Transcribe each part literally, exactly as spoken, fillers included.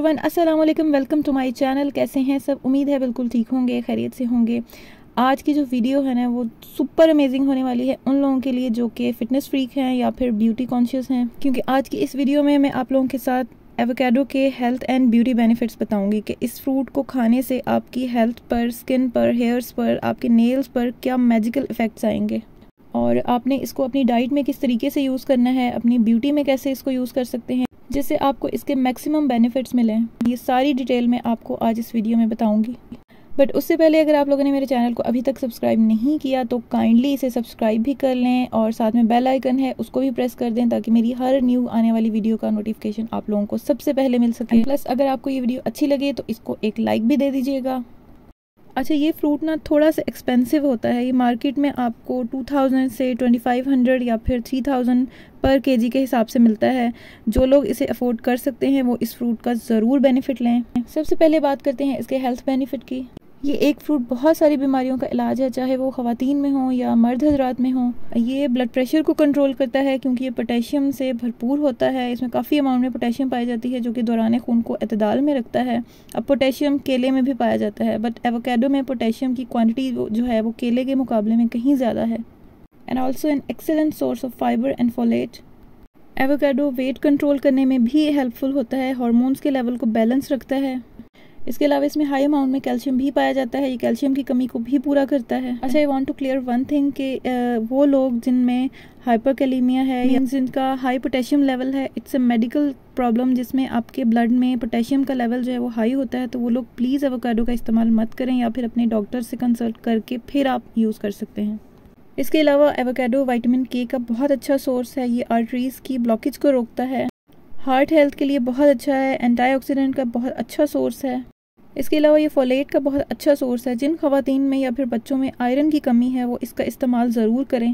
Everyone, अस्सलाम वालेकुम। Welcome to my channel. कैसे हैं सब? उम्मीद है बिल्कुल ठीक होंगे, खैरियत से होंगे। आज की जो वीडियो है ना वो सुपर अमेजिंग होने वाली है उन लोगों के लिए जो कि फ़िटनेस फ्रीक हैं या फिर ब्यूटी कॉन्शियस हैं, क्योंकि आज की इस वीडियो में मैं आप लोगों के साथ एवोकाडो के हेल्थ एंड ब्यूटी बेनिफिट्स बताऊंगी कि इस फ्रूट को खाने से आपकी हेल्थ पर, स्किन पर, हेयर्स पर, आपके नेल्स पर क्या मैजिकल इफ़ेक्ट्स आएंगे और आपने इसको अपनी डाइट में किस तरीके से यूज़ करना है, अपनी ब्यूटी में कैसे इसको यूज़ कर सकते हैं जिससे आपको इसके मैक्सिमम बेनिफिट्स मिलें। ये सारी डिटेल मैं आपको आज इस वीडियो में बताऊंगी। बट उससे पहले अगर आप लोगों ने मेरे चैनल को अभी तक सब्सक्राइब नहीं किया तो काइंडली इसे सब्सक्राइब भी कर लें और साथ में बेल आइकन है उसको भी प्रेस कर दें ताकि मेरी हर न्यू आने वाली वीडियो का नोटिफिकेशन आप लोगों को सबसे पहले मिल सके। प्लस अगर आपको ये वीडियो अच्छी लगे तो इसको एक लाइक भी दे दीजिएगा। अच्छा, ये फ्रूट ना थोड़ा सा एक्सपेंसिव होता है। ये मार्केट में आपको टू थाउजेंड से ट्वेंटी फाइव हंड्रेड या फिर थ्री थाउजेंड पर केजी के हिसाब से मिलता है। जो लोग इसे अफोर्ड कर सकते हैं वो इस फ्रूट का ज़रूर बेनिफिट लें। सबसे पहले बात करते हैं इसके हेल्थ बेनिफिट की। ये एक फ्रूट बहुत सारी बीमारियों का इलाज है, चाहे वो ख़वातीन में हो या मर्द हजरात में हो। ये ब्लड प्रेशर को कंट्रोल करता है क्योंकि ये पोटेशियम से भरपूर होता है। इसमें काफ़ी अमाउंट में पोटेशियम पाई जाती है जो कि दौरान खून को एतदाल में रखता है। अब पोटेशियम केले में भी पाया जाता है, बट एवोकाडो में पोटेशियम की क्वांटिटी जो है वो केले के मुकाबले में कहीं ज़्यादा है। And also an excellent source of fibre and folate. Avocado weight control करने में भी हेल्पफुल होता है, हार्मोन्स के लेवल को बैलेंस रखता है। इसके अलावा इसमें हाई अमाउंट में कैल्शियम भी पाया जाता है। ये कैल्शियम की कमी को भी पूरा करता है। अच्छा, I want to clear one thing कि वो लोग जिनमें हाइपरकैलेमिया है या जिनका हाई पोटेशियम लेवल है, इट्स अ मेडिकल प्रॉब्लम जिसमें आपके ब्लड में पोटेशियम का लेवल जो है वो हाई होता है, तो वो लोग प्लीज़ एवोकाडो का इस्तेमाल मत करें या फिर अपने डॉक्टर से कंसल्ट करके फिर आप यूज़ कर सकते हैं। इसके अलावा एवोकाडो विटामिन के का बहुत अच्छा सोर्स है। ये आर्टरीज़ की ब्लॉकेज को रोकता है, हार्ट हेल्थ के लिए बहुत अच्छा है, एंटीऑक्सीडेंट का बहुत अच्छा सोर्स है। इसके अलावा ये फोलेट का बहुत अच्छा सोर्स है। जिन ख़वातीन में या फिर बच्चों में आयरन की कमी है वो इसका इस्तेमाल ज़रूर करें।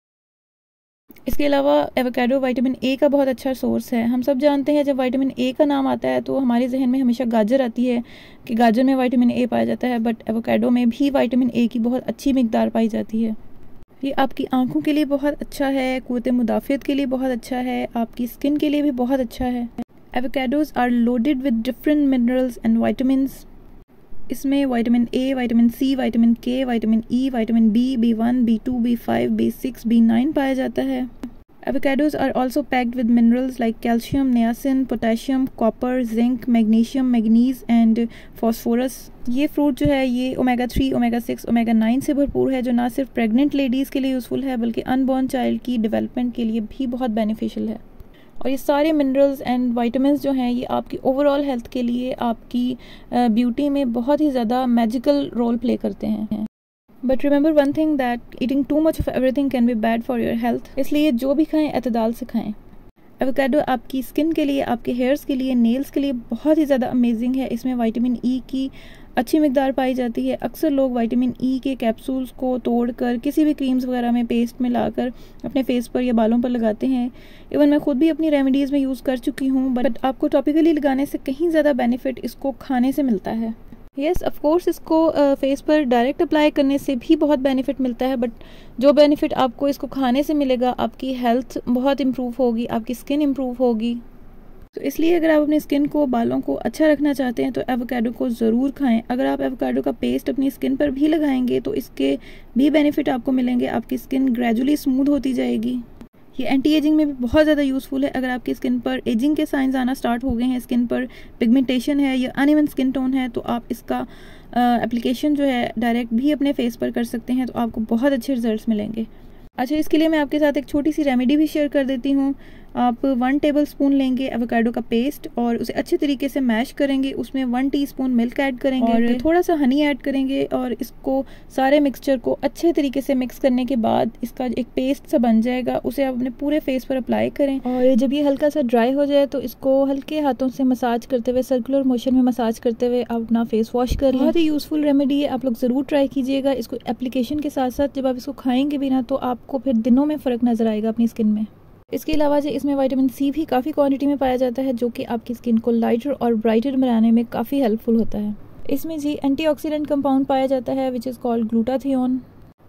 इसके अलावा एवोकाडो विटामिन ए का बहुत अच्छा सोर्स है। हम सब जानते हैं जब विटामिन ए का नाम आता है तो हमारे जहन में हमेशा गाजर आती है कि गाजर में विटामिन ए पाया जाता है, बट एवोकाडो में भी विटामिन ए की बहुत अच्छी मिकदार पाई जाती है। ये आपकी आंखों के लिए बहुत अच्छा है, क़ुव्वत मुदाफ़ियत के लिए बहुत अच्छा है, आपकी स्किन के लिए भी बहुत अच्छा है। Avocados are loaded with different minerals and vitamins. इसमें vitamin A, vitamin C, vitamin K, vitamin E, vitamin B, B one, B two, B five, B six, B nine पाया जाता है। Avocados are also packed with minerals like calcium, niacin, potassium, copper, zinc, magnesium, manganese and phosphorus. ये fruit जो है ये omega three, omega six, omega nine से भरपूर है जो ना सिर्फ प्रेग्नेंट लेडीज़ के लिए यूज़फुल है बल्कि अनबॉर्न चाइल्ड की डेवलपमेंट के लिए भी बहुत बेनिफिशियल है। और ये सारे मिनरल्स एंड वाइटामिन्स जो हैं ये आपकी ओवरऑल हेल्थ के लिए, आपकी ब्यूटी में बहुत ही ज़्यादा मैजिकल रोल प्ले करते हैं। But remember one thing that eating too much of everything can be bad for your health, इसलिए जो भी खाएं एतदाल से खाएं। एवोकाडो आपकी स्किन के लिए, आपके हेयर्स के लिए, नेल्स के लिए बहुत ही ज़्यादा अमेजिंग है। इसमें विटामिन ई की अच्छी मिकदार पाई जाती है। अक्सर लोग विटामिन ई के कैप्सूल्स को तोड़कर किसी भी क्रीम्स वगैरह में पेस्ट में लाकर अपने फेस पर या बालों पर लगाते हैं। इवन मैं खुद भी अपनी रेमेडीज़ में यूज़ कर चुकी हूँ, बट आपको टॉपिकली लगाने से कहीं ज़्यादा बेनिफिट इसको खाने से मिलता है। येस, ऑफ कोर्स इसको फेस पर डायरेक्ट अप्लाई करने से भी बहुत बेनिफिट मिलता है, बट जो बेनिफिट आपको इसको खाने से मिलेगा, आपकी हेल्थ बहुत इम्प्रूव होगी, आपकी स्किन इम्प्रूव होगी। तो इसलिए अगर आप अपनी स्किन को, बालों को अच्छा रखना चाहते हैं तो एवोकाडो को ज़रूर खाएं। अगर आप एवोकाडो का पेस्ट अपनी स्किन पर भी लगाएंगे तो इसके भी बेनिफिट आपको मिलेंगे। आपकी स्किन ग्रेजुअली स्मूथ होती जाएगी। ये एंटी एजिंग में भी बहुत ज़्यादा यूज़फुल है। अगर आपकी स्किन पर एजिंग के साइंस आना स्टार्ट हो गए हैं, स्किन पर पिगमेंटेशन है या अनइवन स्किन टोन है, तो आप इसका एप्लीकेशन जो है डायरेक्ट भी अपने फेस पर कर सकते हैं तो आपको बहुत अच्छे रिजल्ट्स मिलेंगे। अच्छा, इसके लिए मैं आपके साथ एक छोटी सी रेमेडी भी शेयर कर देती हूँ। आप वन टेबल स्पून लेंगे एवोकाडो का पेस्ट और उसे अच्छे तरीके से मैश करेंगे। उसमें वन टीस्पून मिल्क ऐड करेंगे और थोड़ा सा हनी ऐड करेंगे और इसको सारे मिक्सचर को अच्छे तरीके से मिक्स करने के बाद इसका एक पेस्ट सा बन जाएगा। उसे आप अपने पूरे फेस पर अप्लाई करें और जब ये हल्का सा ड्राई हो जाए तो इसको हल्के हाथों से मसाज करते हुए, सर्कुलर मोशन में मसाज करते हुए आप अपना फेस वॉश कर लें। बहुत ही यूज़फुल रेमेडी है, आप लोग ज़रूर ट्राई कीजिएगा। इसको एप्लीकेशन के साथ साथ जब आप इसको खाएंगे भी ना तो आपको फिर दिनों में फ़र्क नज़र आएगा अपनी स्किन में। इसके अलावा जो इसमें विटामिन सी भी काफ़ी क्वांटिटी में पाया जाता है जो कि आपकी स्किन को लाइटर और ब्राइटर बनाने में काफ़ी हेल्पफुल होता है। इसमें जी एंटीऑक्सीडेंट कंपाउंड पाया जाता है विच इज़ कॉल्ड ग्लूटाथियोन।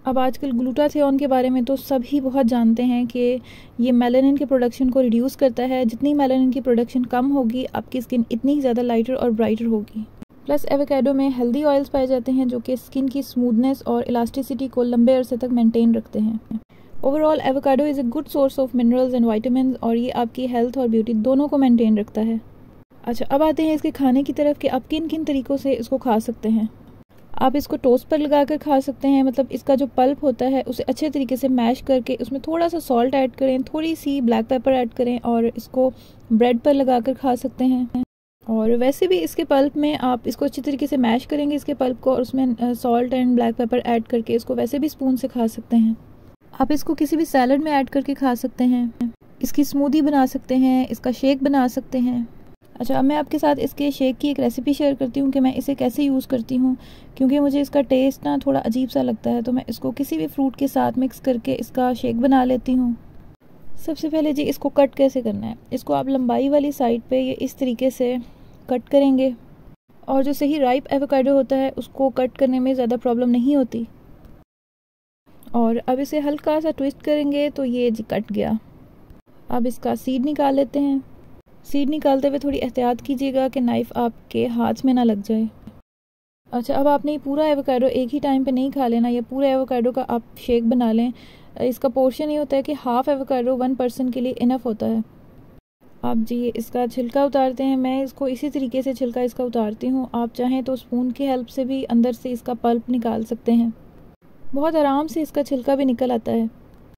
अब आजकल ग्लूटाथियोन के बारे में तो सभी बहुत जानते हैं कि ये मेलानिन के प्रोडक्शन को रिड्यूस करता है। जितनी मेलानिन की प्रोडक्शन कम होगी, आपकी स्किन इतनी ही ज़्यादा लाइटर और ब्राइटर होगी। प्लस एवोकाडो में हेल्दी ऑयल्स पाए जाते हैं जो कि स्किन की स्मूथनेस और इलास्टिसिटी को लंबे अरसे तक मेंटेन रखते हैं। Overall avocado is a good source of minerals and vitamin, और ये आपकी हेल्थ और ब्यूटी दोनों को मेंटेन रखता है। अच्छा, अब आते हैं इसके खाने की तरफ कि आप किन किन तरीक़ों से इसको खा सकते हैं। आप इसको टोस्ट पर लगा कर खा सकते हैं, मतलब इसका जो पल्प होता है उसे अच्छे तरीके से मैश करके उसमें थोड़ा सा सॉल्ट ऐड करें, थोड़ी सी ब्लैक पेपर ऐड करें और इसको ब्रेड पर लगा कर खा सकते हैं। और वैसे भी इसके पल्प में आप इसको अच्छी तरीके से मैश करेंगे इसके पल्प को, और उसमें salt and black pepper add करके इसको वैसे भी स्पून से खा सकते हैं। आप इसको किसी भी सैलड में ऐड करके खा सकते हैं, इसकी स्मूदी बना सकते हैं, इसका शेक बना सकते हैं। अच्छा, अब मैं आपके साथ इसके शेक की एक रेसिपी शेयर करती हूँ कि मैं इसे कैसे यूज़ करती हूँ, क्योंकि मुझे इसका टेस्ट ना थोड़ा अजीब सा लगता है, तो मैं इसको किसी भी फ्रूट के साथ मिक्स करके इसका शेक बना लेती हूँ। सबसे पहले जी इसको कट कैसे करना है। इसको आप लंबाई वाली साइड पे ये इस तरीके से कट करेंगे, और जो सही राइप एवोकाडो होता है उसको कट करने में ज़्यादा प्रॉब्लम नहीं होती। और अब इसे हल्का सा ट्विस्ट करेंगे तो ये जी कट गया। अब इसका सीड निकाल लेते हैं। सीड निकालते हुए थोड़ी एहतियात कीजिएगा कि नाइफ़ आपके हाथ में ना लग जाए। अच्छा, अब आपने पूरा एवोकाडो एक ही टाइम पे नहीं खा लेना, या पूरे एवोकाडो का आप शेक बना लें। इसका पोर्शन ये होता है कि हाफ़ एवोकाडो वन पर्सन के लिए इनफ होता है। आप जी इसका छिलका उतारते हैं। मैं इसको इसी तरीके से छिलका इसका उतारती हूँ। आप चाहें तो स्पून की हेल्प से भी अंदर से इसका पल्प निकाल सकते हैं। बहुत आराम से इसका छिलका भी निकल आता है।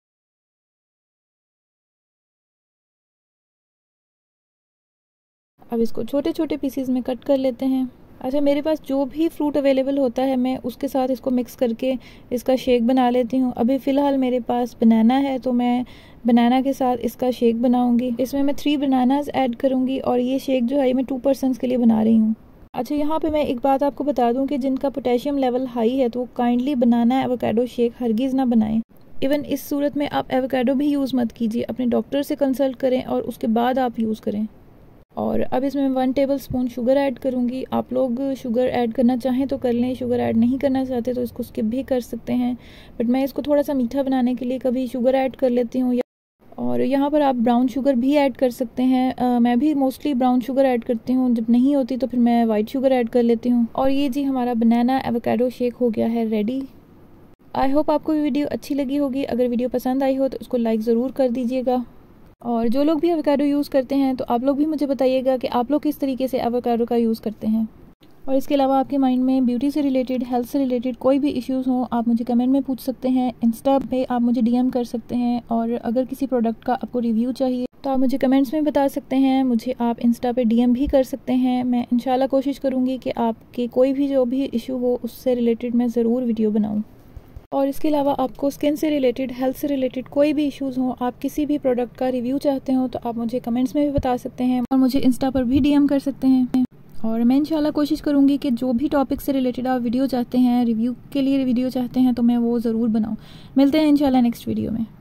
अब इसको छोटे छोटे पीसीज में कट कर लेते हैं। अच्छा, मेरे पास जो भी फ्रूट अवेलेबल होता है मैं उसके साथ इसको मिक्स करके इसका शेक बना लेती हूँ। अभी फ़िलहाल मेरे पास बनाना है, तो मैं बनाना के साथ इसका शेक बनाऊँगी। इसमें मैं थ्री बनानाज ऐड करूँगी, और ये शेक जो है मैं टू पर्सनस के लिए बना रही हूँ। अच्छा, यहाँ पे मैं एक बात आपको बता दूँ कि जिनका पोटेशियम लेवल हाई है तो वो काइंडली बनाना एवोकाडो शेक हरगिज़ ना बनाएं। इवन इस सूरत में आप एवोकाडो भी यूज़ मत कीजिए, अपने डॉक्टर से कंसल्ट करें और उसके बाद आप यूज़ करें। और अब इसमें one tablespoon sugar add करूँगी। आप लोग शुगर ऐड करना चाहें तो कर लें, शुगर ऐड नहीं करना चाहते तो इसको स्किप भी कर सकते हैं, बट मैं इसको थोड़ा सा मीठा बनाने के लिए कभी शुगर ऐड कर लेती हूँ। और यहाँ पर आप ब्राउन शुगर भी ऐड कर सकते हैं। आ, मैं भी मोस्टली ब्राउन शुगर ऐड करती हूँ, जब नहीं होती तो फिर मैं वाइट शुगर ऐड कर लेती हूँ। और ये जी हमारा बनाना एवोकाडो शेक हो गया है रेडी। आई होप आपको वीडियो अच्छी लगी होगी। अगर वीडियो पसंद आई हो तो उसको लाइक ज़रूर कर दीजिएगा। और जो लोग भी एवोकाडो यूज़ करते हैं तो आप लोग भी मुझे बताइएगा कि आप लोग किस तरीके से एवोकाडो का यूज़ करते हैं। और इसके अलावा आपके माइंड में ब्यूटी से रिलेटेड, हेल्थ से रिलेटेड कोई भी इश्यूज़ हों, आप मुझे कमेंट में पूछ सकते हैं। इंस्टा पे आप मुझे डीएम कर सकते हैं। और अगर किसी प्रोडक्ट का आपको रिव्यू चाहिए तो आप मुझे कमेंट्स में बता सकते हैं। मुझे आप इंस्टा पे डीएम भी कर सकते हैं। मैं इंशाल्लाह कोशिश करूँगी कि आपके कोई भी जो भी इशू हो उससे रिलेटेड मैं ज़रूर वीडियो बनाऊँ। और इसके अलावा आपको स्किन से रिलेटेड, हेल्थ से रिलेटेड कोई भी इश्यूज़ हों, आप किसी भी प्रोडक्ट का रिव्यू चाहते हो तो आप मुझे कमेंट्स में भी बता सकते हैं, और मुझे इंस्टा पर भी डीएम कर सकते हैं। और मैं इंशाल्लाह कोशिश करूँगी कि जो भी टॉपिक से रिलेटेड आप वीडियो चाहते हैं, रिव्यू के लिए वीडियो चाहते हैं, तो मैं वो ज़रूर बनाऊँ। मिलते हैं इंशाल्लाह नेक्स्ट वीडियो में।